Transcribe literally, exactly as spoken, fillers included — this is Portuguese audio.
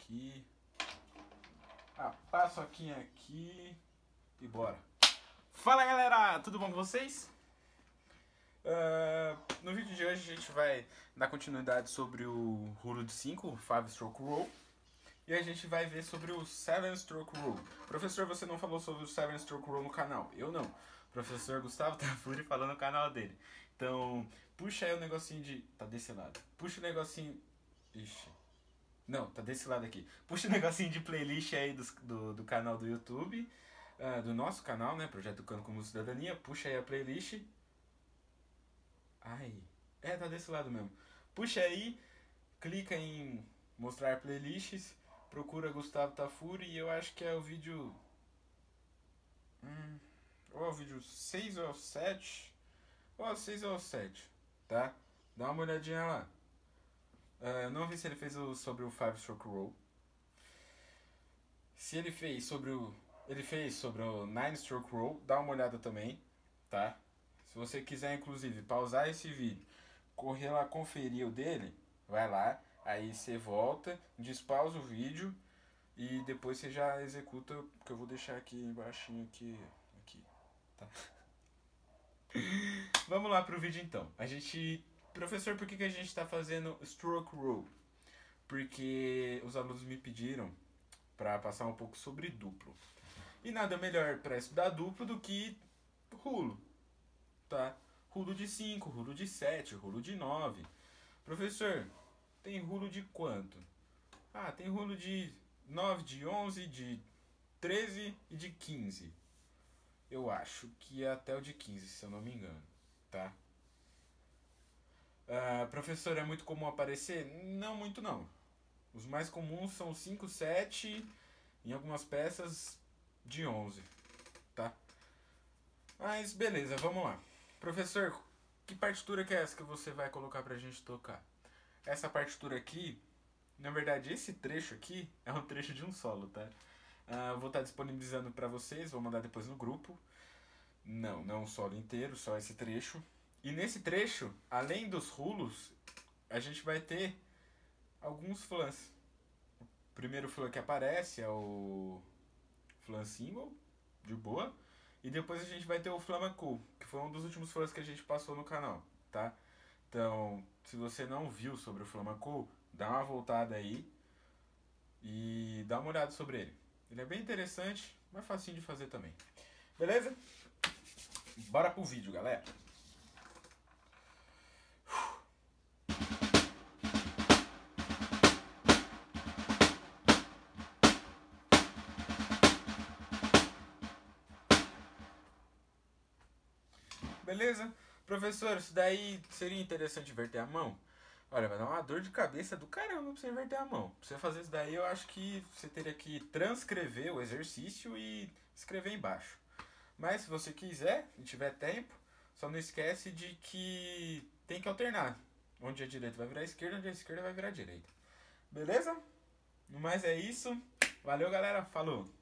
aqui. A paçoquinha aqui. E bora. Fala galera, tudo bom com vocês? Uh, no vídeo de hoje a gente vai dar continuidade sobre o Rule de cinco, o five stroke Rule. E a gente vai ver sobre o seven stroke Rule. Professor, você não falou sobre o seven stroke Rule no canal? Eu não. O professor Gustavo Tafuri falou no canal dele. Então, puxa aí o negocinho de... Tá desse lado. Puxa o negocinho... Ixi. Não, tá desse lado aqui. Puxa o negocinho de playlist aí do, do, do canal do YouTube. Uh, do nosso canal, né? Projeto Educando como Cidadania. Puxa aí a playlist. Ai. É, tá desse lado mesmo. Puxa aí. Clica em mostrar playlists. Procura Gustavo Tafuri e eu acho que é o vídeo... Hum, ou é o vídeo seis ou é o sete. Ou é o seis ou é o sete. Tá? Dá uma olhadinha lá. Uh, não vi se ele fez o, sobre o five stroke Rule. Se ele fez sobre o... Ele fez sobre o nine stroke Rule. Dá uma olhada também. Tá? Se você quiser, inclusive, pausar esse vídeo, correr lá conferir o dele, vai lá. Aí você volta, despausa o vídeo e depois você já executa, que eu vou deixar aqui embaixo, aqui, aqui, tá? Vamos lá pro vídeo então. A gente... Professor, por que, que a gente está fazendo stroke rule? Porque os alunos me pediram para passar um pouco sobre duplo. E nada melhor para estudar duplo do que rulo, tá? Rulo de cinco, rulo de sete, rulo de nove. Professor... Tem rulo de quanto? Ah, tem rulo de nove, de onze, de treze e de quinze. Eu acho que é até o de quinze, se eu não me engano, tá? Uh, professor, é muito comum aparecer? Não muito não. Os mais comuns são cinco, sete, em algumas peças de onze, tá? Mas beleza, vamos lá. Professor, que partitura que é essa que você vai colocar pra gente tocar? Essa partitura aqui, na verdade esse trecho aqui é um trecho de um solo, tá? Uh, eu vou estar disponibilizando para vocês, vou mandar depois no grupo. Não, não o solo inteiro, só esse trecho. E nesse trecho, além dos rulos, a gente vai ter alguns flans. O primeiro flan que aparece é o flan single, de boa. E depois a gente vai ter o flamenco, que foi um dos últimos flans que a gente passou no canal, tá? Então, se você não viu sobre o Flamenco, dá uma voltada aí e dá uma olhada sobre ele. Ele é bem interessante, mas facinho de fazer também. Beleza? Bora pro vídeo, galera. Beleza? Professor, isso daí seria interessante inverter a mão? Olha, vai dar uma dor de cabeça do caramba pra você inverter a mão. Pra você fazer isso daí, eu acho que você teria que transcrever o exercício e escrever embaixo. Mas se você quiser e tiver tempo, só não esquece de que tem que alternar. Onde a direita vai virar a esquerda, onde a esquerda vai virar a direita. Beleza? No mais é isso. Valeu, galera. Falou!